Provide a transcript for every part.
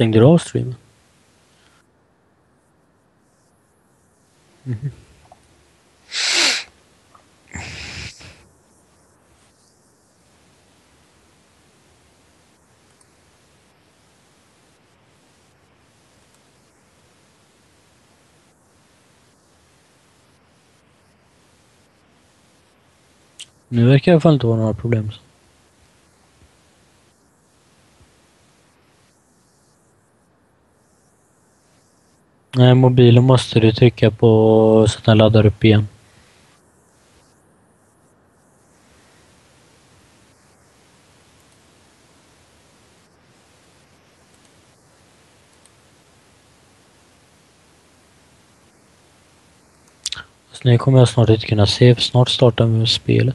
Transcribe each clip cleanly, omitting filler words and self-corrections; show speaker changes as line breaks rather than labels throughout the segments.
Stängde du av streamen? Nu verkar det i alla fall inte vara några problem. Nej, mobilen måste du trycka på så att den laddar upp igen. Så nu kommer jag snart inte kunna se, för snart startar vi med spelet.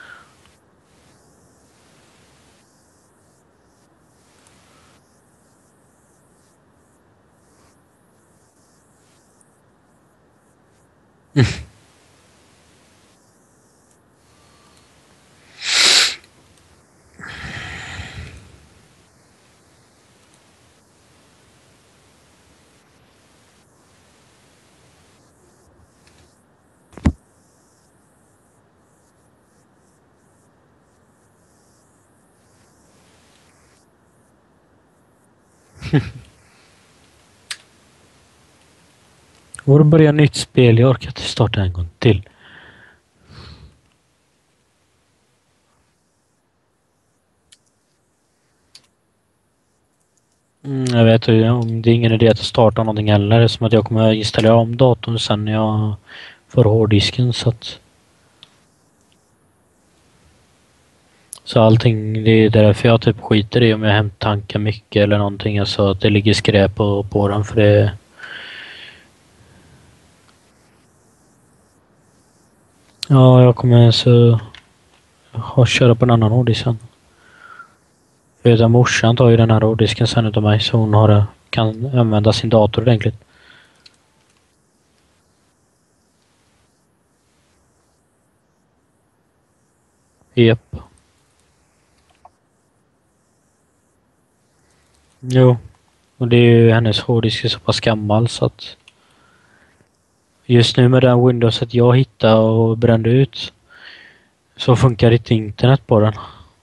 Vår börja nytt spel, jag orkar inte starta en gång till. Jag vet ju, om det är ingen idé att starta någonting heller, som att jag kommer att installera om datorn sen när jag får hårddisken, så att... Så allting, det är därför jag typ skiter i om jag hemtankar mycket eller någonting, alltså att det ligger skräp på den, för det... Ja, jag kommer så köra på en annan hårddisk sen. För utan morsan tar ju den här hårddisken sen utav mig, så hon har, kan använda sin dator ordentligt. Japp. Jo. Och det är ju, hennes hårddisk är så pass gammal så att... Just nu med den Windowset jag hittade och brände ut, så funkar inte internet på den.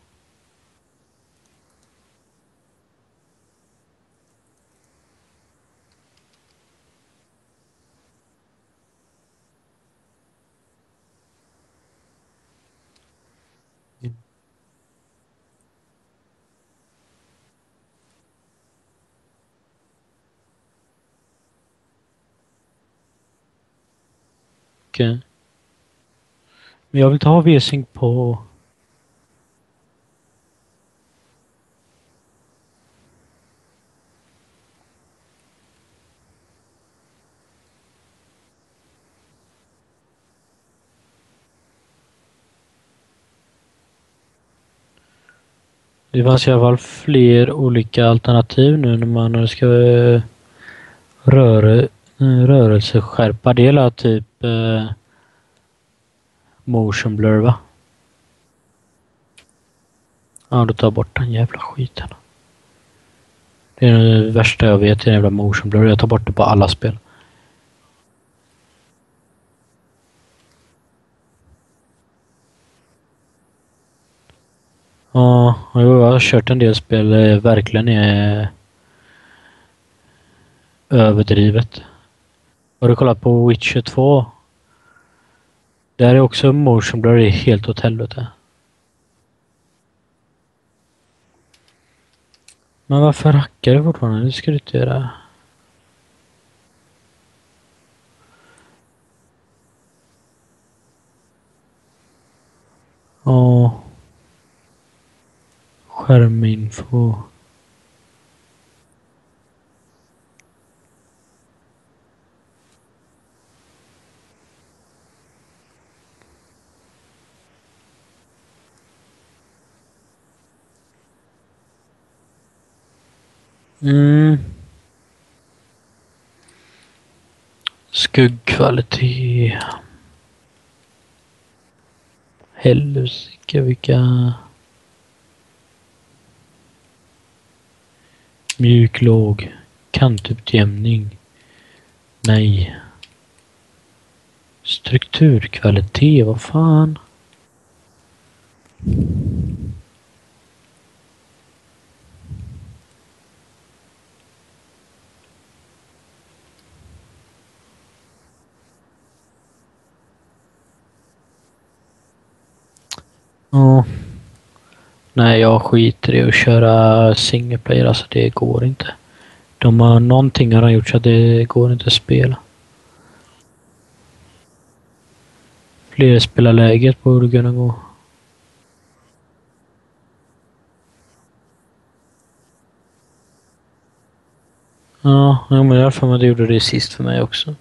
Okej. Men jag vill inte ha V-Sync på... Det fanns i alla fall fler olika alternativ nu när man ska rörelseskärpa. Det är typ motion blur, va? Ja, då tar jag bort den jävla skiten. Det är det värsta jag vet, det är jävla motion blur. Jag tar bort det på alla spel. Ja, jag har kört en del spel verkligen är överdrivet. Har du kollat på Witcher 2? Där är också motion blur, är helt åt helvete. Men varför hackar du fortfarande? Det ska du inte göra. Ja. Skärminfo. Skuggkvalitet. Helsike vilka... Mjuk, låg. Kantutjämning. Nej. Strukturkvalitet, vad fan? Ja. Nej, jag skiter i att köra single player. Alltså det går inte. Någonting har de gjort så att det går inte att spela. Flerspelarläget borde kunna gå. Ja, men i alla fall det gjorde det sist för mig också.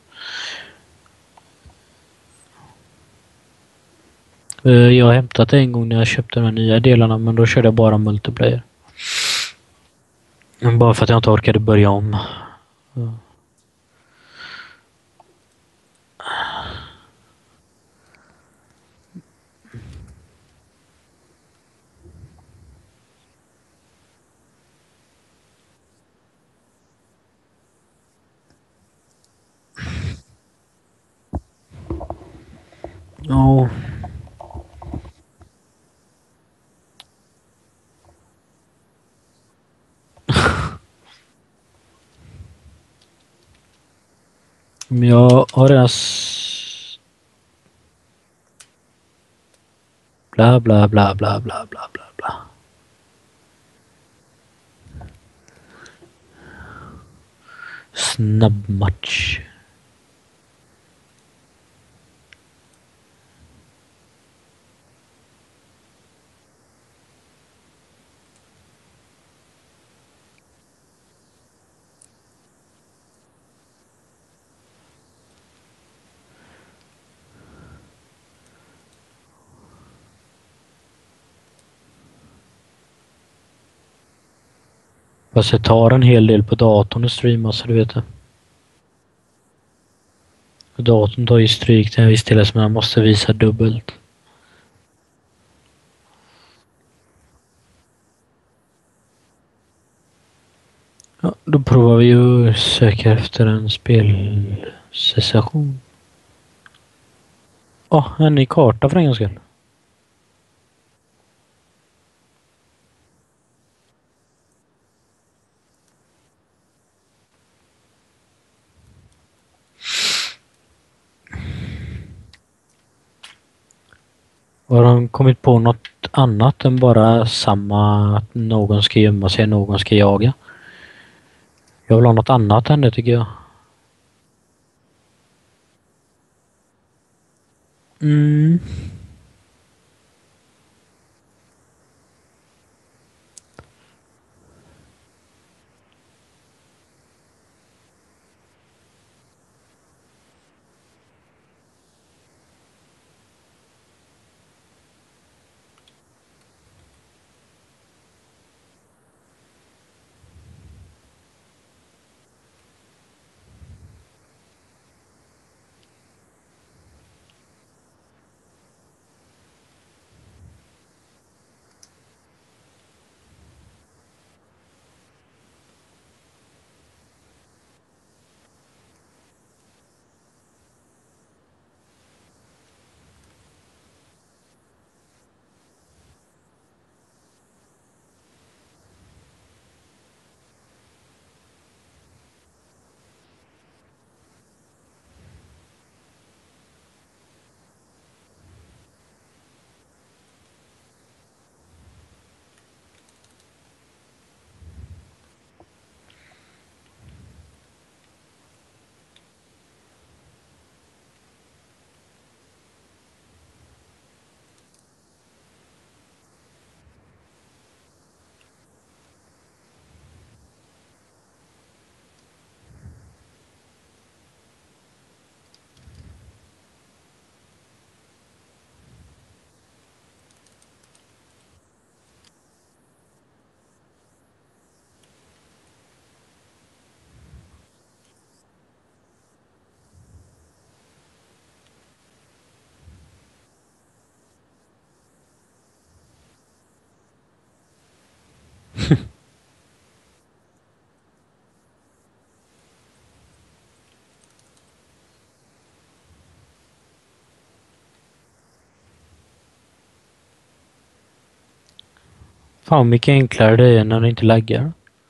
Jag har hämtat det en gång när jag köpte de här nya delarna, men då körde jag bara multiplayer. Bara för att jag inte orkade börja om. Ja. Men jag har redan bla bla bla bla bla bla bla bla. Snabbmatch. Fast det tar en hel del på datorn att streama, så du vet det. Datorn tar ju stryk till en viss del som man måste visa dubbelt. Ja, då provar vi att söka efter en spelsession. En ny karta för en gångs skull. Har de kommit på något annat än bara samma att någon ska gömma sig, någon ska jaga? Jag vill ha något annat än det tycker jag. Mm. Fan mycket enklare det är när det inte laggar.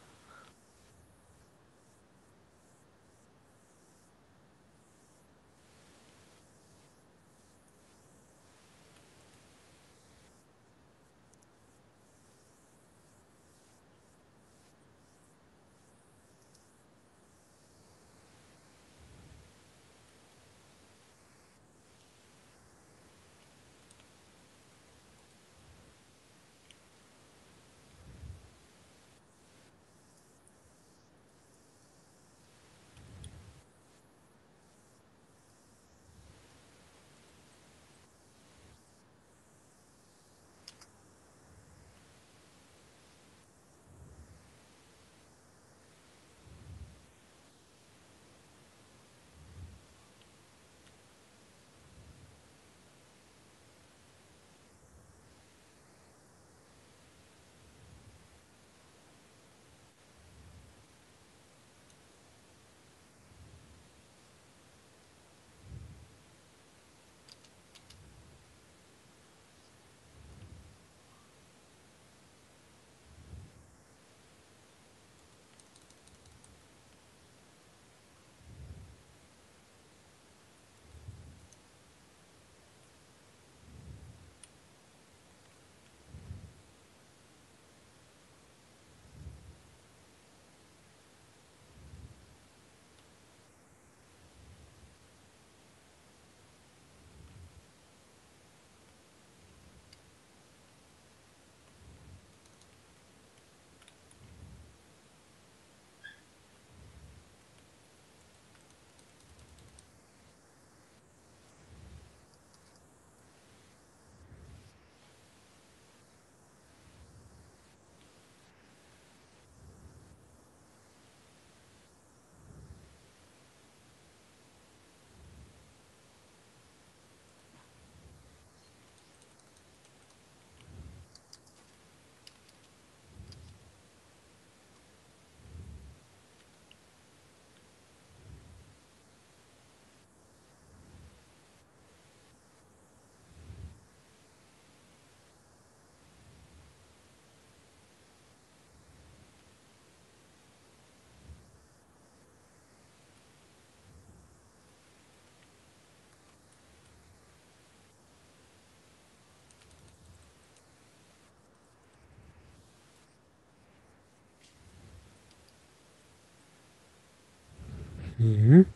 Mm.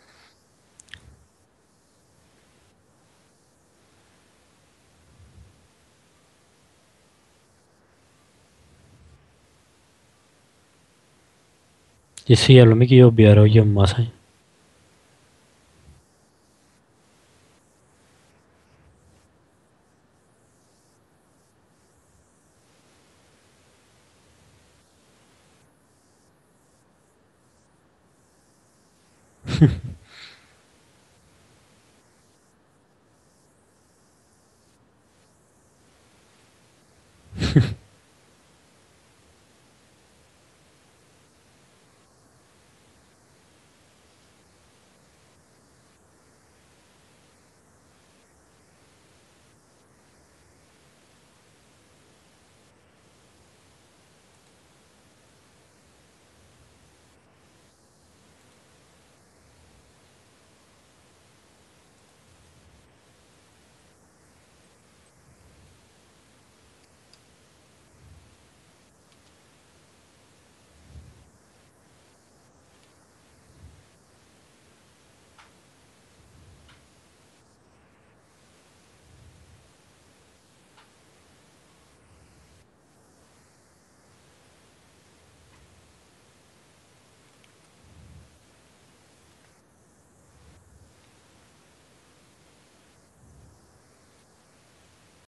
Det är så jävla mycket jobbigare att gömma sig.